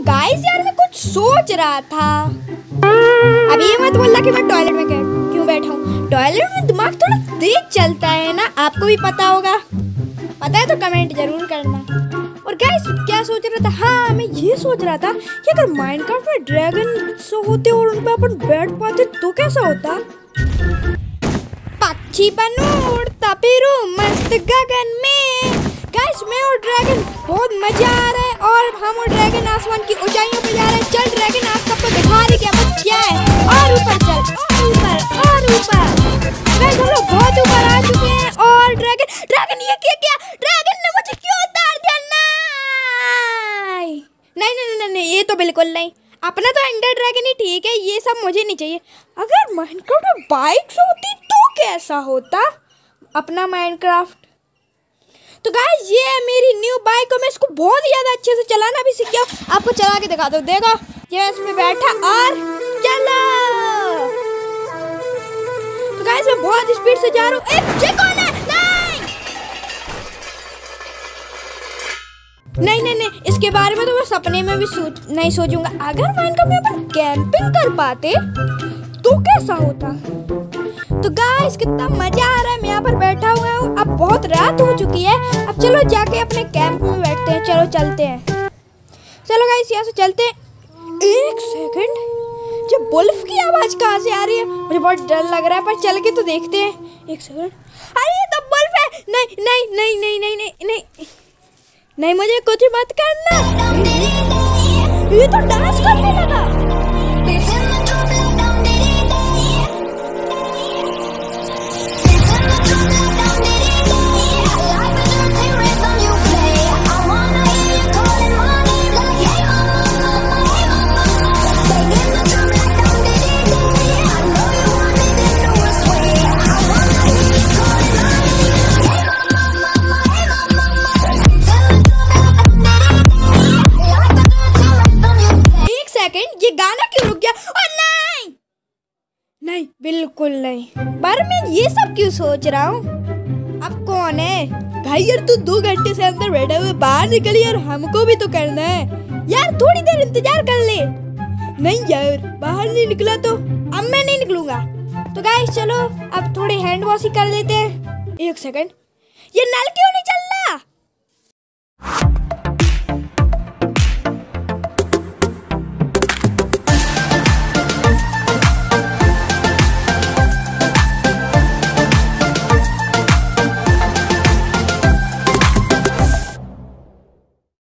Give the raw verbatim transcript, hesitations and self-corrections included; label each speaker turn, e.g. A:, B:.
A: Guys यार मैं कुछ सोच रहा था। अब ये मत बोलना कि मैं टॉयलेट में क्यों बैठा हूँ। टॉयलेट में दिमाग थोड़ा तेज चलता है ना, आपको भी पता होगा। पता है तो कमेंट जरूर करना। और गाइस क्या सोच रहा था, हाँ मैं ये सोच रहा था कि अगर माइनक्राफ्ट में ड्रैगन सो होते और उन पे अपन बैठ पाते तो कैसा होता। पक्षी बनूं उड़ता फिरूं मस्त गगन में। गाइस मैं और ड्रैगन बहुत मजा आ रहा है और हम और ड्रैगन आसमान की ऊंचाइयों पे जा रहे हैं। चल ड्रैगन आज सबको दिखा रही क्या बच क्या है। और ऊपर चल और ऊपर और ऊपर। गाइस हम लोग बहुत ऊपर आ चुके हैं और ड्रैगन ड्रैगन ये क्या किया, ड्रैगन ने मुझे क्यों उतार दिया। नहीं नहीं नहीं नहीं ये तो बिल्कुल नहीं। अपना तो एंडर ड्रैगन ही ठीक है, ये सब मुझे नहीं चाहिए। अगर माइनक्राफ्ट में बाइक्स होती तो कैसा होता अपना माइनक्राफ्ट। तो गाइस ये है मेरी न्यू बाइक और मैं इसको बहुत ही ज़्यादा अच्छे से चलाना भी सीख गया। आपको चला के दिखा दो। देखो ये इसमें बैठा और चलो। तो गाइस मैं बहुत स्पीड से जा रहा हूँ। एक कौन है? नहीं नहीं नहीं इसके बारे में तो मैं सपने में भी सोच नहीं सोचूंगा। अगर माइनक्राफ्ट में अपन कैंपिंग कर पाते तो कैसा होता। तो गाइस कितना मजा आ रहा है। मैं यहाँ पर बैठा हुआ हूँ। अब बहुत रात हो चुकी है। अब चलो जाके अपने कैंप में बैठते हैं। चलो चलते हैं। चलो गाइस यहाँ से चलते हैं। एक सेकंड, जब वुल्फ की आवाज कहाँ से आ रही है? मुझे बहुत डर लग रहा है पर चल के तो देखते हैं। एक सेकंड, अरे तो वुल्फ है। नहीं नहीं नहीं नहीं नहीं नहीं नहीं नहीं मुझे कुछ मत करना। ये तो डांस करने लगा। ये गाना क्यों रुक गया? और नहीं नहीं बिल्कुल नहीं। पर मैं ये सब क्यों सोच रहा हूँ। अब कौन है भाई? यार तू दो घंटे से अंदर बैठा हुआ, बाहर निकली यार, हमको भी तो करना है यार। थोड़ी देर इंतजार कर ले। नहीं यार बाहर नहीं निकला तो अब मैं नहीं निकलूंगा। तो गाइस चलो अब थोड़ी हैंड वॉश ही कर लेते हैं। एक सेकंड, ये नल क्यों नहीं चल रहा?